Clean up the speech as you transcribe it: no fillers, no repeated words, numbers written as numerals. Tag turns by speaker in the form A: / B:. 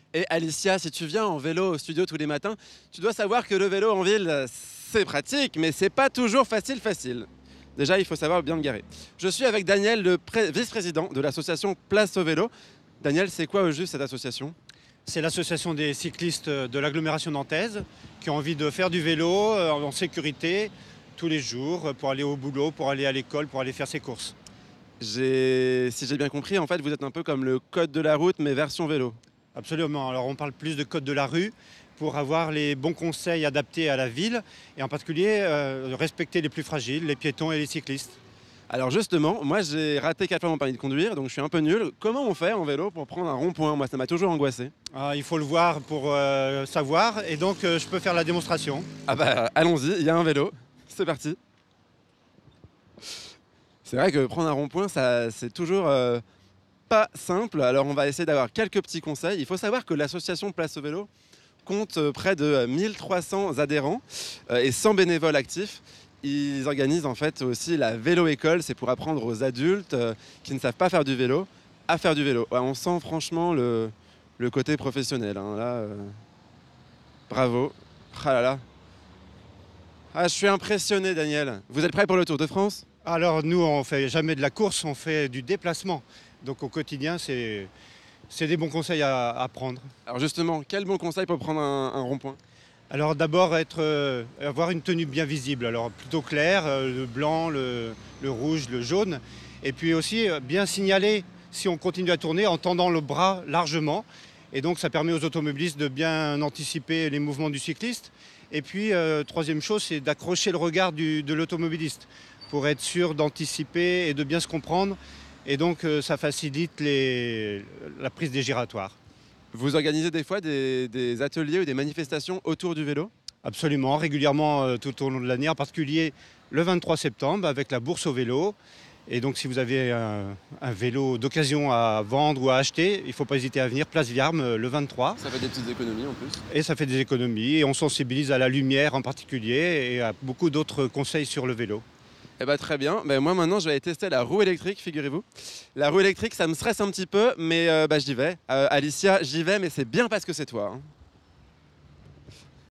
A: Et Alicia, si tu viens en vélo au studio tous les matins, tu dois savoir que le vélo en ville, c'est pratique, mais c'est pas toujours facile. Déjà, il faut savoir bien le garer. Je suis avec Daniel, le vice-président de l'association Place au vélo. Daniel, c'est quoi au juste cette association?
B: C'est l'association des cyclistes de l'agglomération nantaise qui ont envie de faire du vélo en sécurité tous les jours pour aller au boulot, pour aller à l'école, pour aller faire ses courses.
A: Si j'ai bien compris, en fait, vous êtes un peu comme le code de la route, mais version vélo.
B: Absolument. Alors on parle plus de code de la rue pour avoir les bons conseils adaptés à la ville et en particulier respecter les plus fragiles, les piétons et les cyclistes.
A: Alors justement, moi j'ai raté 4 fois mon permis de conduire, donc je suis un peu nul. Comment on fait en vélo pour prendre un rond-point? Moi, ça m'a toujours angoissé.
B: Il faut le voir pour savoir et donc je peux faire la démonstration.
A: Ah bah allons-y, il y a un vélo. C'est parti. C'est vrai que prendre un rond-point, ça c'est toujours pas simple. Alors on va essayer d'avoir quelques petits conseils. Il faut savoir que l'association Place au vélo compte près de 1300 adhérents et 100 bénévoles actifs. Ils organisent en fait aussi la vélo-école, c'est pour apprendre aux adultes qui ne savent pas faire du vélo à faire du vélo. Ouais, on sent franchement le côté professionnel, hein. Là, bravo. Ah là là. Ah, je suis impressionné, Daniel. Vous êtes prêt pour le Tour de France?
B: Alors nous on fait jamais de la course, on fait du déplacement. Donc au quotidien c'est des bons conseils à prendre.
A: Alors justement, quel bon conseil pour prendre un rond-point?
B: Alors d'abord avoir une tenue bien visible, alors plutôt claire, le blanc, le rouge, le jaune. Et puis aussi bien signaler si on continue à tourner en tendant le bras largement. Et donc ça permet aux automobilistes de bien anticiper les mouvements du cycliste. Et puis troisième chose, c'est d'accrocher le regard de l'automobiliste pour être sûr d'anticiper et de bien se comprendre. Et donc ça facilite la prise des giratoires.
A: Vous organisez des fois des ateliers ou des manifestations autour du vélo?
B: Absolument, régulièrement tout au long de l'année, en particulier le 23 septembre avec la bourse au vélo. Et donc si vous avez un vélo d'occasion à vendre ou à acheter, il ne faut pas hésiter à venir, place Viarme, le 23.
A: Ça fait des petites économies en plus.
B: Et ça fait des économies et on sensibilise à la lumière en particulier et à beaucoup d'autres conseils sur le vélo.
A: Eh ben, très bien. Ben, moi maintenant je vais aller tester la roue électrique, figurez-vous. La roue électrique, ça me stresse un petit peu, mais j'y vais. Alicia, j'y vais, mais c'est bien parce que c'est toi, hein.